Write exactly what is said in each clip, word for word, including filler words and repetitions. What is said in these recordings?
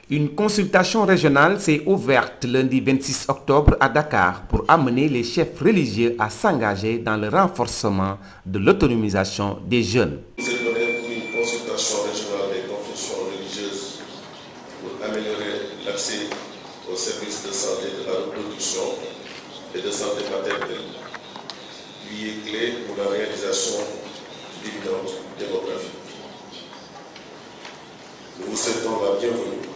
Une consultation régionale s'est ouverte lundi vingt-six octobre à Dakar pour amener les chefs religieux à s'engager dans le renforcement de l'autonomisation des jeunes. Vous êtes donné pour une consultation régionale des confessions religieuses pour améliorer l'accès aux services de santé de la reproduction et de santé maternelle, lui est clé pour la réalisation du dividende démographique. Nous vous souhaitons la bienvenue.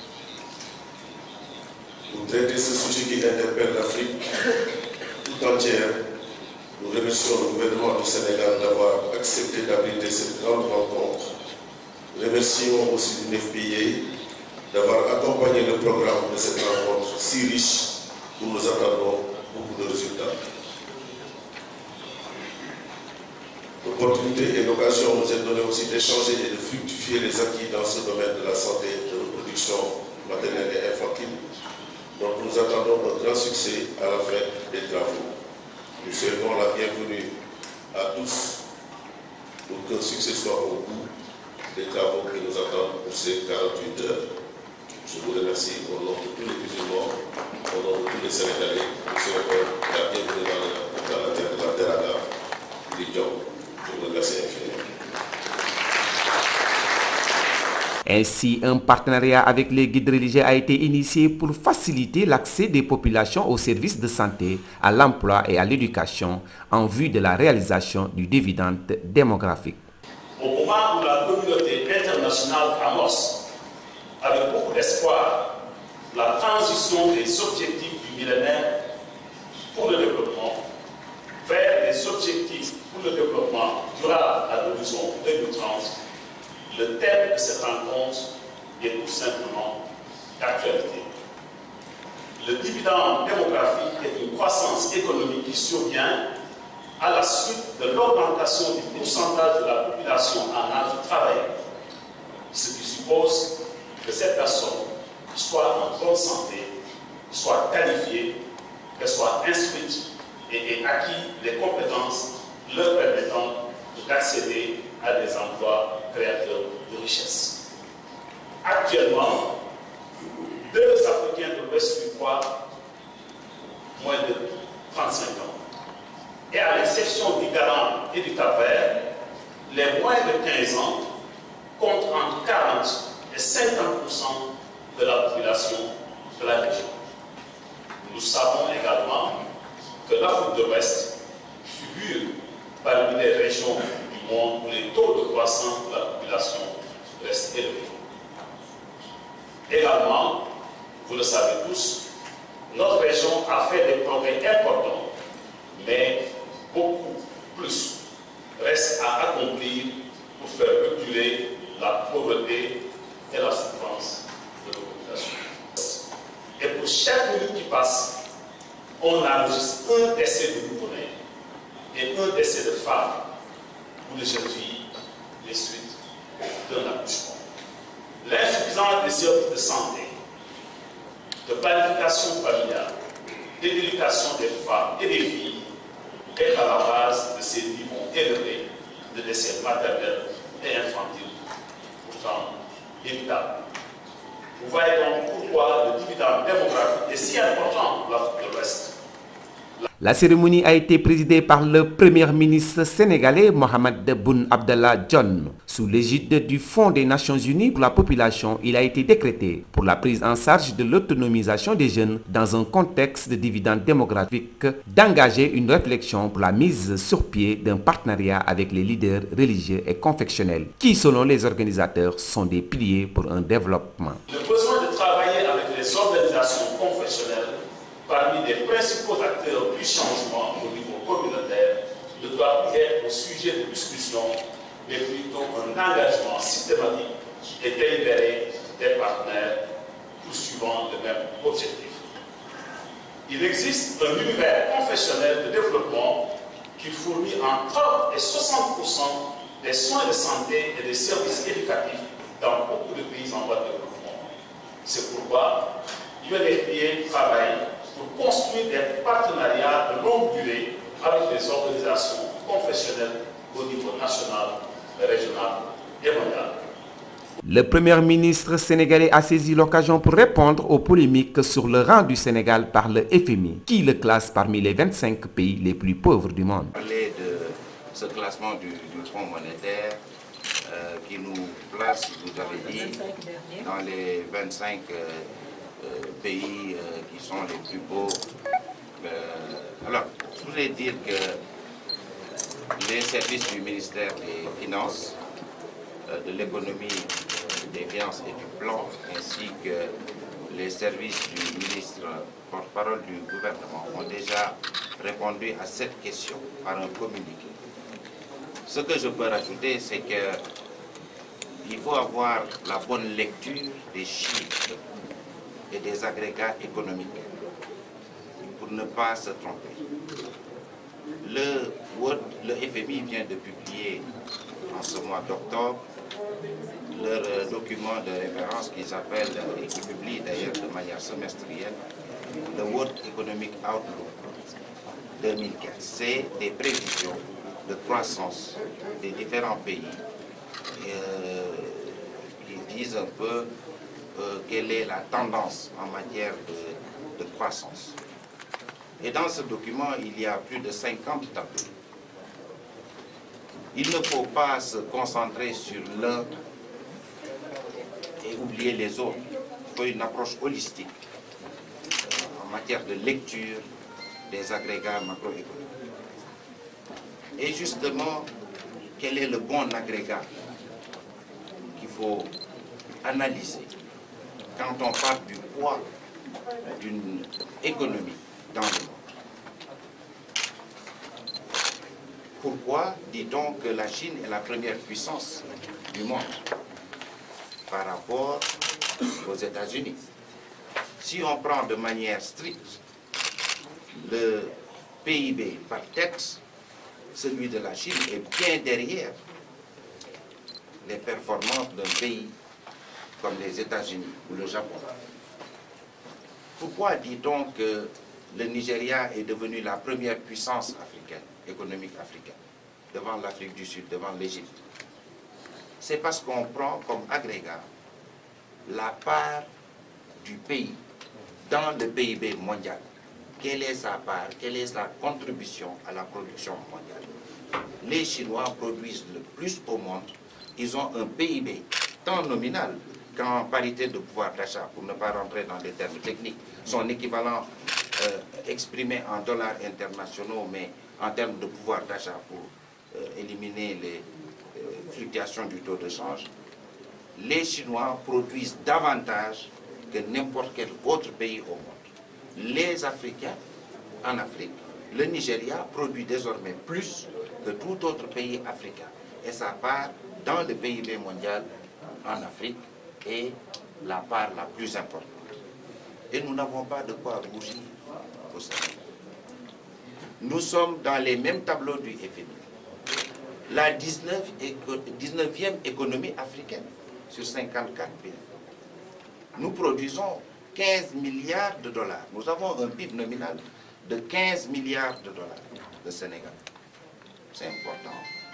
Pour traiter ce sujet qui interpelle l'Afrique tout entière, nous remercions le gouvernement du Sénégal d'avoir accepté d'abriter cette grande rencontre. Nous remercions aussi l'U N F P A d'avoir accompagné le programme de cette rencontre si riche où nous attendons beaucoup de résultats. L'opportunité et l'occasion nous est donnée aussi d'échanger et de fructifier les acquis dans ce domaine de la santé de reproduction maternelle et infantile. Donc nous attendons un grand succès à la fin des travaux. Nous souhaitons la bienvenue à tous pour qu'un succès soit au bout des travaux qui nous attendent pour ces quarante-huit heures. Je vous remercie au nom de tous les musulmans, au nom de tous les Sénégalais. Nous souhaitons la bienvenue dans, le, dans la terre de la Teranga, l'Idiom. Je vous remercie infiniment. Ainsi, un partenariat avec les guides religieux a été initié pour faciliter l'accès des populations aux services de santé, à l'emploi et à l'éducation en vue de la réalisation du dividende démographique. Au moment où la communauté internationale amorce, avec beaucoup d'espoir, la transition des objectifs du millénaire pour le développement vers les objectifs pour le développement durable à l'horizon deux mille trente, le thème de cette rencontre est tout simplement d'actualité. Le dividende démographique est une croissance économique qui survient à la suite de l'augmentation du pourcentage de la population en âge de travailler, ce qui suppose que cette personne soit en bonne santé, soit qualifiée, qu'elle soit instruite et ait acquis les compétences leur permettant d'accéder à des emplois créateurs de richesse. Actuellement, deux Africains de l'Ouest du poids, moins de trente-cinq ans. Et à l'exception du Ghana et du Cap-Vert, les moins de quinze ans comptent entre quarante et cinquante pour cent de la population de la région. Nous savons également que l'Afrique de l'Ouest figure parmi les régions du monde où les taux de croissance de la population restent élevés. Également, vous le savez tous, notre région a fait des progrès importants, mais beaucoup plus reste à accomplir pour faire reculer la pauvreté et la souffrance de la population. Et pour chaque minute qui passe, on enregistre un décès de nouveau-nés et un décès de femmes ou de jeunes filles des suites d'un accouchement. L'insuffisance des services de santé, de planification familiale et d'éducation des femmes et des filles est à la base de ces niveaux élevés de décès maternels et infantiles, pourtant évitables. Vous voyez donc pourquoi le dividende démographique est si important pour l'Afrique de l'Ouest. La cérémonie a été présidée par le Premier ministre sénégalais Mohamed Boun Abdallah Dionne. Sous l'égide du Fonds des Nations Unies pour la population, il a été décrété pour la prise en charge de l'autonomisation des jeunes dans un contexte de dividende démographique d'engager une réflexion pour la mise sur pied d'un partenariat avec les leaders religieux et confessionnels qui, selon les organisateurs, sont des piliers pour un développement. Le besoin de travailler avec les organisations confessionnelles parmi les principaux acteurs du changement au niveau communautaire ne doit plus être au sujet de discussion, mais plutôt un engagement systématique et délibéré des partenaires poursuivant le même objectif. Il existe un univers confessionnel de développement qui fournit entre trente et soixante pour cent des soins de santé et des services éducatifs dans beaucoup de pays en voie de développement. C'est pourquoi l'U N F P A travaille pour construire des partenariats de longue durée avec les organisations confessionnelles au niveau national, régional et mondial. Le Premier ministre sénégalais a saisi l'occasion pour répondre aux polémiques sur le rang du Sénégal par le F M I, qui le classe parmi les vingt-cinq pays les plus pauvres du monde. Parler de ce classement du, du Fonds monétaire euh, qui nous place, vous avez dit, dans les vingt-cinq euh, euh, pays euh, qui sont les plus pauvres. Euh, alors, je voulais dire que les services du ministère des Finances, euh, de l'économie, des finances et du plan, ainsi que les services du ministre porte-parole du gouvernement ont déjà répondu à cette question par un communiqué. Ce que je peux rajouter, c'est qu'il faut avoir la bonne lecture des chiffres et des agrégats économiques pour ne pas se tromper. Le, le F M I vient de publier en ce mois d'octobre leur euh, document de référence qu'ils appellent, et qui publient d'ailleurs de manière semestrielle, le World Economic Outlook deux mille quinze. C'est des prévisions de croissance des différents pays euh, qui disent un peu euh, quelle est la tendance en matière de, de croissance. Et dans ce document, il y a plus de cinquante tableaux. Il ne faut pas se concentrer sur l'un et oublier les autres. Il faut une approche holistique en matière de lecture des agrégats macroéconomiques. Et justement, quel est le bon agrégat qu'il faut analyser quand on parle du poids d'une économie dans le monde? Pourquoi dit-on que la Chine est la première puissance du monde par rapport aux États-Unis? Si on prend de manière stricte le P I B par tête, celui de la Chine est bien derrière les performances d'un pays comme les États-Unis ou le Japon. Pourquoi dit-on que le Nigeria est devenu la première puissance africaine, économique africaine, devant l'Afrique du Sud, devant l'Égypte? C'est parce qu'on prend comme agrégat la part du pays dans le P I B mondial. Quelle est sa part, quelle est sa contribution à la production mondiale? Les Chinois produisent le plus au monde. Ils ont un P I B tant nominal qu'en parité de pouvoir d'achat, pour ne pas rentrer dans les termes techniques, son équivalent euh, exprimé en dollars internationaux, mais en termes de pouvoir d'achat pour euh, éliminer les euh, fluctuations du taux de change. Les Chinois produisent davantage que n'importe quel autre pays au monde. Les Africains, en Afrique, le Nigeria produit désormais plus que tout autre pays africain. Et sa part dans le P I B mondial en Afrique est la part la plus importante. Et nous n'avons pas de quoi rougir au Sénégal. Nous sommes dans les mêmes tableaux du F M I. La dix-neuvième économie africaine sur cinquante-quatre pays. Nous produisons quinze milliards de dollars. Nous avons un P I B nominal de quinze milliards de dollars, le Sénégal. C'est important.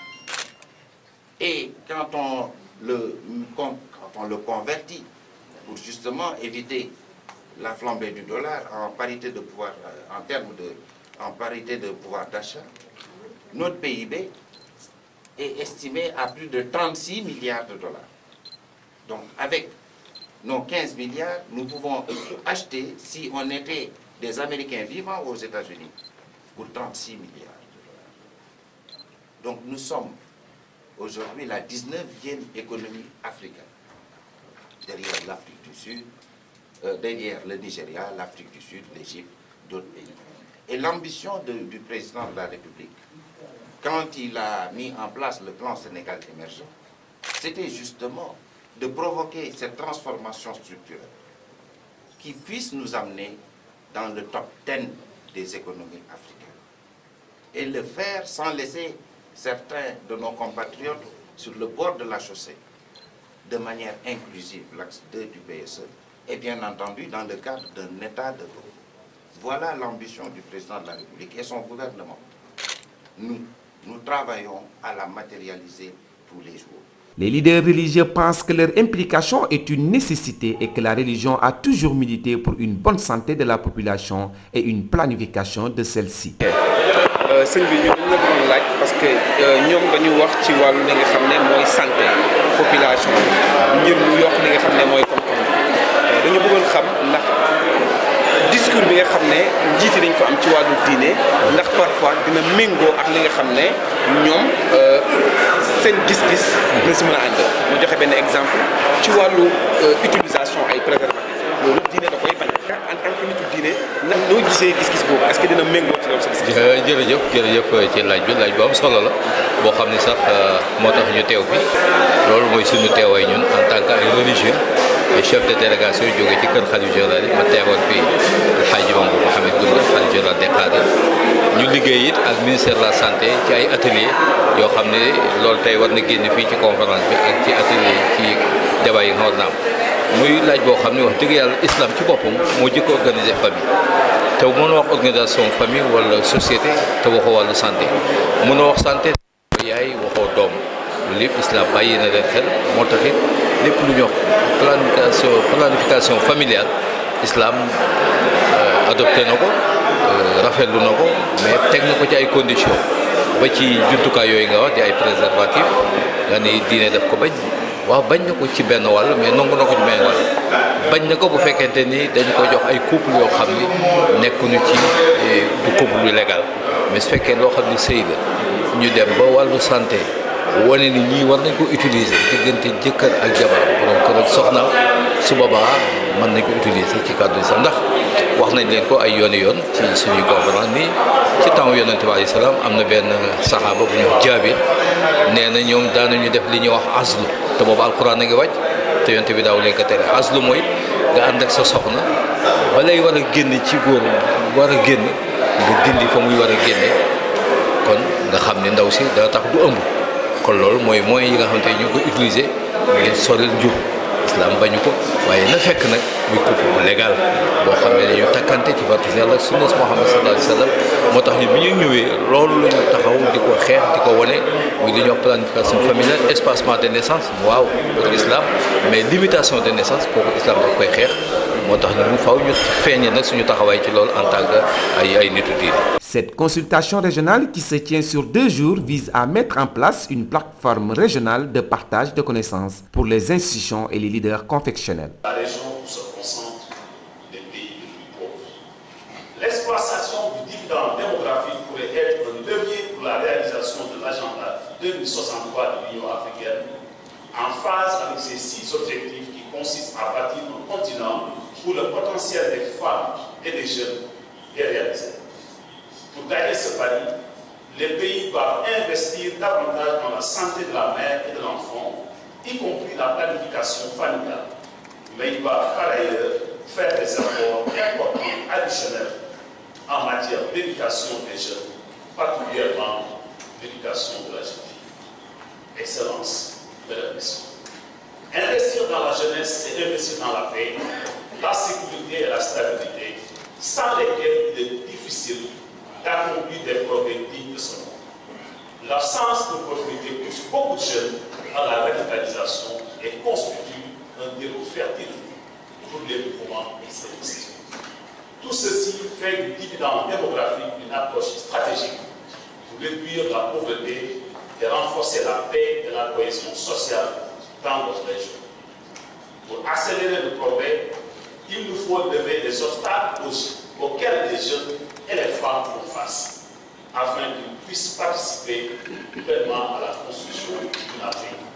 Et quand on, le, quand on le convertit pour justement éviter la flambée du dollar en parité de pouvoir, en termes de, en parité de pouvoir d'achat, notre P I B est estimé à plus de trente-six milliards de dollars. Donc avec nos quinze milliards, nous pouvons acheter, si on était des Américains vivant aux États-Unis, pour trente-six milliards de dollars. Donc nous sommes aujourd'hui la dix-neuvième économie africaine, derrière l'Afrique du Sud, euh, derrière le Nigeria, l'Afrique du Sud, l'Égypte, d'autres pays. Et l'ambition du président de la République, quand il a mis en place le plan Sénégal émergent, c'était justement de provoquer cette transformation structurelle qui puisse nous amener dans le top dix des économies africaines. Et le faire sans laisser certains de nos compatriotes sur le bord de la chaussée, de manière inclusive, l'axe deux du P S E, et bien entendu dans le cadre d'un état de droit. Voilà l'ambition du président de la République et son gouvernement. Nous, nous travaillons à la matérialiser tous les jours. Les leaders religieux pensent que leur implication est une nécessité et que la religion a toujours milité pour une bonne santé de la population et une planification de celle-ci. sëñ bi ñu dañu la bëggoon laaj parce que ñoom dañu wax ci wàllu li nga xam ne mooy santé population ngir mu yokk li nga xam ne mooy koom-koom dañu bëggoon xam ndax discours bi nga xam ne njiiti dañ ko am ci wàllu diine ndax parfois dina méngoo ak li nga xam ne ñoom seen gis-gis na si mën a ànd. mu joxe benn exemple ci wàllu utilisation ay préservatifs loolu diine da koy bañ en tant que nitu diine ndax noo gisee gis-gis boobu est-ce que dina méngoo ci loolu sa gis-gis. jërëjëf jërëjëf ci laaj bi laaj bu am solo la boo xam ne sax moo tax ñu teew fi loolu mooy suñu teewaay ñun en tant que ay religieux ay chef de délégation jógee ci kër xalifa général yi ma teewal fii El Hadji Mamadou Mouhamed Gounda xalifa général des Khadres ñu liggéey it ak ministère de la santé ci ay atelier yoo xam ne loolu tey war na génn fii ci conférence bi ak ci atelier ci débat yi nga war na am muy laaj boo xam ne wax dëgg yàlla islam ci boppam moo jëkk organiser famille te mënoo wax organisation famille wala société te waxoo wàllu santé mënoo wax santé yaay waxoo doom loolu yëpp islam bàyyi na leen xel moo tax it lépp lu ñuy wax planification planification familiale islam adopté na ko rafetlu na ko mais teg na ko ci ay conditions ba ci jumtukaay yooyu nga wax di ay préservatifs nga ni diine def ko bañ waaw bañ na ko ci benn wàll mais nangu na ko ci benn wàll bañ na ko bu fekkente ni dañu ko jox ay couple yoo xam ni nekkuñu ci du couple lu légal mais su fekkee loo xam ni sëy la ñu dem ba wàllu santé wane ni ñii war nañ ko utiliser diggante jëkkër ak jabar borom kër ak soxna su boobaa mën nañ ko utiliser ci kàddu sax ndax wax nañ leen ko ay yooni yoon ci suñuy conférence ni ci temps yonent bi alayhi salaam am na benn saxaaba bu ñu wax Jaabir nee na ñoom daanañu def li ñuy wax azlu te boobu alquran a ngi wàcc te yonent bi daaw leen ko tere azlu mooy nga ànd ak sa soxna ba lay war a génn ci góor war a génn nga dindi fa muy war a génne kon nga xam ne ndaw si dana tax du ëmb kon loolu mooy moyens yi nga xam te ñu ngi ko utiliser ngir soril njur islam bañu ko waaye na fekk nag muy couple bu légal boo xam ne dañu takkante ci farata yàlla ak sunnas Muhammad sallallahu alayhi wa sallam moo tax ñu bi ñu ñëwee loolu la ñu taxaw di ko xeex di ko wane muy li ñuy wax planification familiale espacement de naissance waaw pour islam mais limitation de naissance kooku islam daf koy xeex moo tax ñu faw ñu feeñe nag suñu taxawaay ci loolu en tant que ay ay nitu diine. Cette consultation régionale qui se tient sur deux jours vise à mettre en place une plateforme régionale de partage de connaissances pour les institutions et les leaders confessionnels. La région où se concentrent les pays les plus pauvres. L'exploitation du dividende démographique pourrait être un levier pour la réalisation de l'agenda deux mille soixante-trois de l'Union africaine, en phase avec ces six objectifs qui consistent à bâtir un continent où le potentiel des femmes et des jeunes est réalisé. Pour gagner ce pari, les pays doivent investir davantage dans la santé de la mère et de l'enfant, y compris la planification familiale. Mais ils doivent par ailleurs faire des efforts importants additionnels en matière d'éducation des jeunes, particulièrement l'éducation de la jeune fille. Excellence de la mission. Investir dans la jeunesse, c'est investir dans la paix, la sécurité et la stabilité, sans lesquelles il est difficile d'accomplir des progrès dignes de ce monde. L'absence d'opportunité pousse beaucoup de jeunes à la radicalisation et constitue un terreau fertile pour les mouvements extrémistes. Tout ceci fait du dividende démographique une approche stratégique pour réduire la pauvreté et renforcer la paix et la cohésion sociale dans notre région. Pour accélérer le progrès, il nous faut lever les obstacles auxquels les jeunes et les femmes font face, afin qu'ils puissent participer pleinement à la construction d'une Afrique